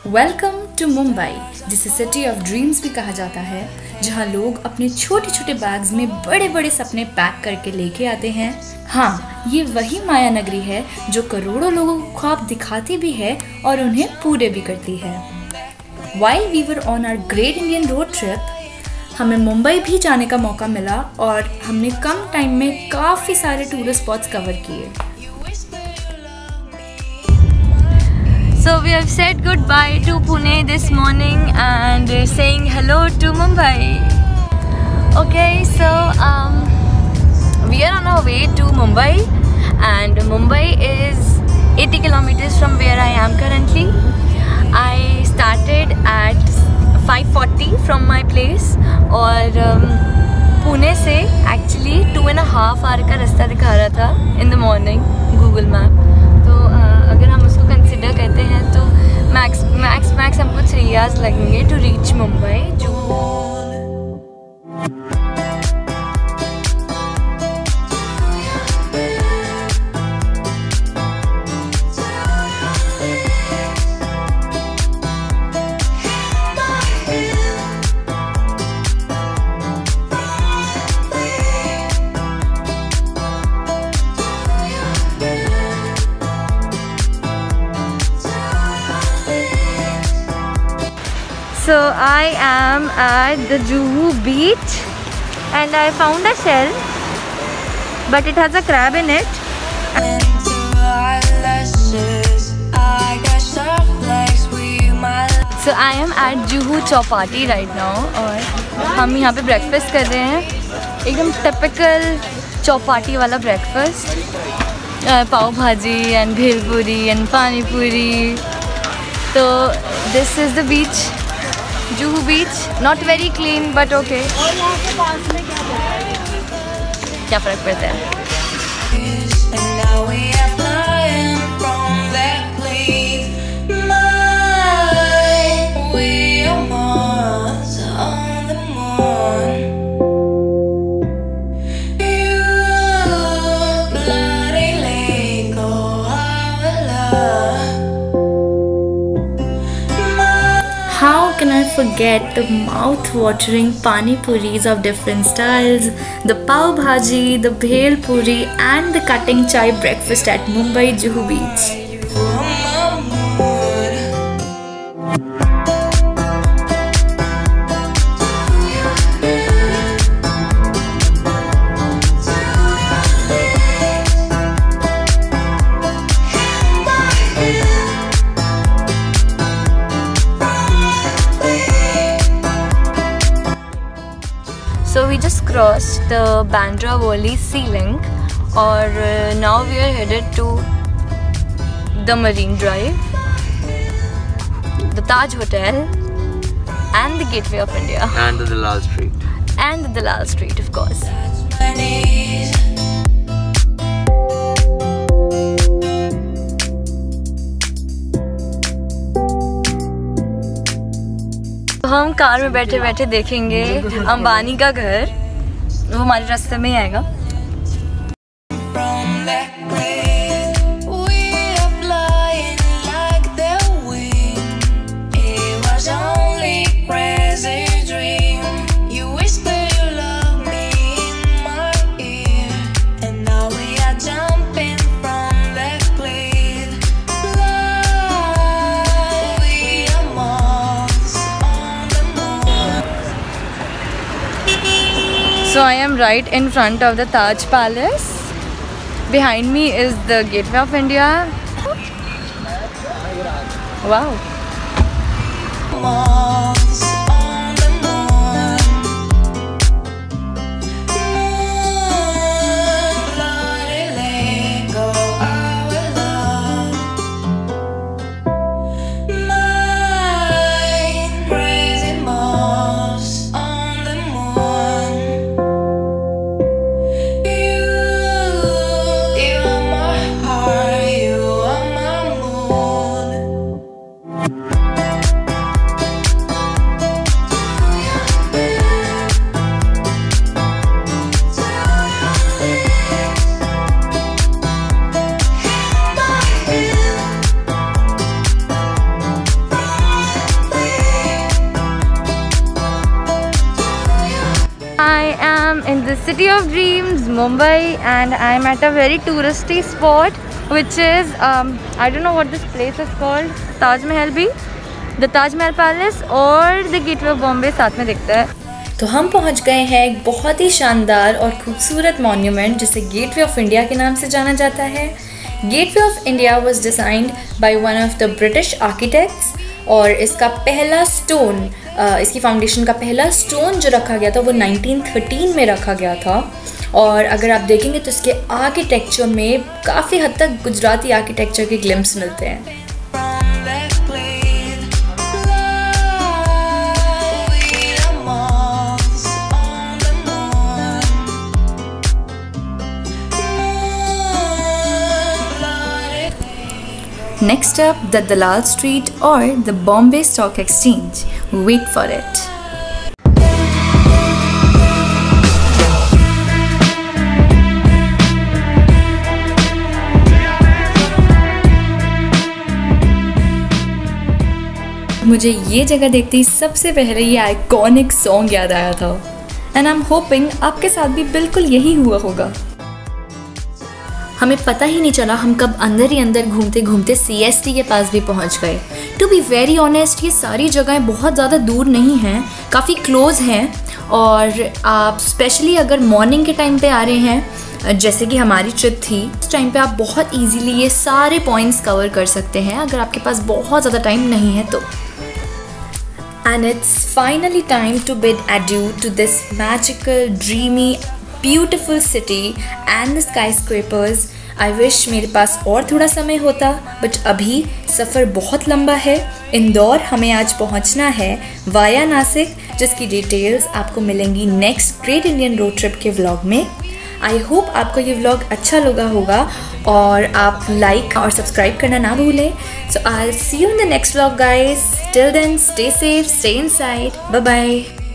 Welcome to Mumbai, जिसे city of dreams भी कहा जाता है, जहां लोग अपने छोटे छोटे बैग्स में बड़े बड़े सपने पैक करके लेके आते हैं। हाँ, ये वही माया नगरी है जो करोड़ों लोगों को ख्वाब दिखाती भी है और उन्हें पूरे भी करती है। While we were on our great Indian road trip, हमें मुंबई भी जाने का मौका मिला और हमने कम टाइम में काफ़ी सारे टूरिस्ट स्पॉट्स कवर किए। So we have said goodbye to Pune this morning and saying hello to Mumbai. Okay, so we are on our way to Mumbai, and Mumbai is 80 kilometers from where I am currently. I started at 5:40 from my place और पुणे से actually 2.5 hour का रास्ता दिखा रहा था in the morning Google Map। तो अगर हम उसको कंसिडर करते हैं तो मैक्स हमको 3 hours लगेंगे to reach Mumbai. So I am at the Juhu beach and I found a shell, but it has a crab in it. So I am at Juhu Chowpatty right now और हम यहाँ पे breakfast कर रहे हैं, एकदम typical Chowpatty वाला breakfast, पाव भाजी एंड भेलपूरी एंड पानी पूरी। तो this is the beach, Juhu beach, not very clean but okay। क्या फर्क पड़ता है? How can I forget the mouth-watering pani puris of different styles, the pav bhaji, the bhel puri and the cutting chai breakfast at Mumbai Juhu Beach. So we just crossed the Bandra Worli Sea Link और now we are headed to the Marine Drive, the Taj Hotel and the Gateway of India and the Dalal Street and the Dalal Street of course। हम car में बैठे बैठे देखेंगे अंबानी का घर, वो हमारे रास्ते में ही आएगा। So I am right in front of the Taj Palace. Behind me is the Gateway of India. Wow. in the city of dreams, Mumbai, and I'm at a very touristy spot, which is I don't know what this place is called. Taj Mahal भी, the Taj Mahal Palace और the Gateway of Bombay साथ में दिखता है. तो हम पहुंच गए हैं एक बहुत ही शानदार और खूबसूरत मॉन्यूमेंट जिसे गेटवे ऑफ इंडिया के नाम से जाना जाता है. Gateway of India was designed by one of the British architects और इसका पहला स्टोन, इसकी फाउंडेशन का पहला स्टोन जो रखा गया था वो 1913 में रखा गया था. और अगर आप देखेंगे तो इसके आर्किटेक्चर में काफ़ी हद तक गुजराती आर्किटेक्चर के ग्लिम्स मिलते हैं. Next up, the Dalal Street or the Bombay Stock Exchange. Wait for it. मुझे ये जगह देखते ही सबसे पहले ये आइकॉनिक सॉन्ग याद आया था. एंड आई एम होपिंग आपके साथ भी बिल्कुल यही हुआ होगा. हमें पता ही नहीं चला हम कब अंदर ही अंदर घूमते घूमते CST के पास भी पहुंच गए. टू बी वेरी ऑनेस्ट, ये सारी जगहें बहुत ज़्यादा दूर नहीं हैं, काफ़ी क्लोज हैं. और आप स्पेशली अगर मॉर्निंग के टाइम पे आ रहे हैं, जैसे कि हमारी ट्रिप थी, उस टाइम पे आप बहुत इजीली ये सारे पॉइंट्स कवर कर सकते हैं अगर आपके पास बहुत ज़्यादा टाइम नहीं है तो. And it's finally time to bid adieu to this magical, dreamy, beautiful city and the skyscrapers. I wish मेरे पास और थोड़ा समय होता, बट अभी सफ़र बहुत लंबा है. इंदौर हमें आज पहुंचना है वाया नासिक, जिसकी डिटेल्स आपको मिलेंगी next great Indian road trip के व्लॉग में. आई होप आपको ये व्लॉग अच्छा लगा होगा और आप लाइक और सब्सक्राइब करना ना भूलें. So I will see you in the next vlog guys. Till then stay safe, stay inside. Bye bye.